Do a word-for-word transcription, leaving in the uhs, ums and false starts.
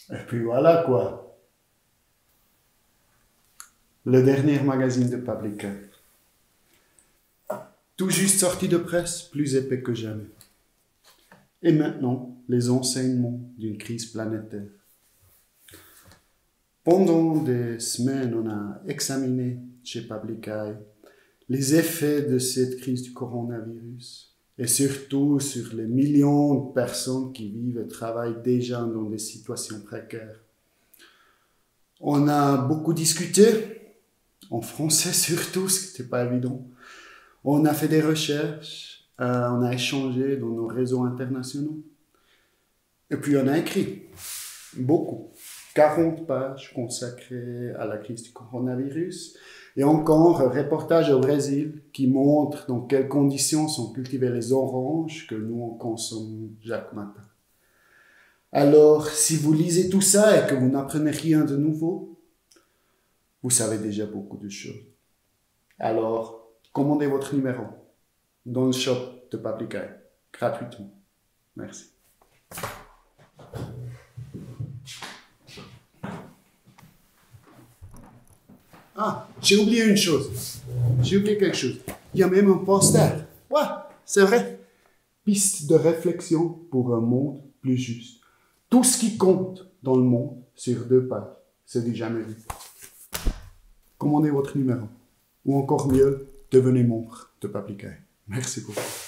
Et puis voilà quoi. Le dernier magazine de Paprika. Tout juste sorti de presse, plus épais que jamais. Et maintenant, les enseignements d'une crise planétaire. Pendant des semaines, on a examiné chez Paprika les effets de cette crise du coronavirus et surtout sur les millions de personnes qui vivent et travaillent déjà dans des situations précaires. On a beaucoup discuté, en français surtout, ce qui n'était pas évident. On a fait des recherches, euh, on a échangé dans nos réseaux internationaux. Et puis on a écrit beaucoup, quarante pages consacrées à la crise du coronavirus. Et encore un reportage au Brésil qui montre dans quelles conditions sont cultivées les oranges que nous on consomme chaque matin. Alors, si vous lisez tout ça et que vous n'apprenez rien de nouveau, vous savez déjà beaucoup de choses. Alors, commandez votre numéro dans le shop de Paprika, gratuitement. Merci. Ah, j'ai oublié une chose. J'ai oublié quelque chose. Il y a même un poster. Ouais, c'est vrai. Piste de réflexion pour un monde plus juste. Tout ce qui compte dans le monde sur deux pages, c'est du jamais vu. Commandez votre numéro. Ou encore mieux, devenez membre de Paprika. Merci beaucoup.